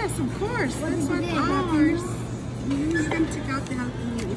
Yes, of course. Let's Okay, swap ours. We're going to check out the healthy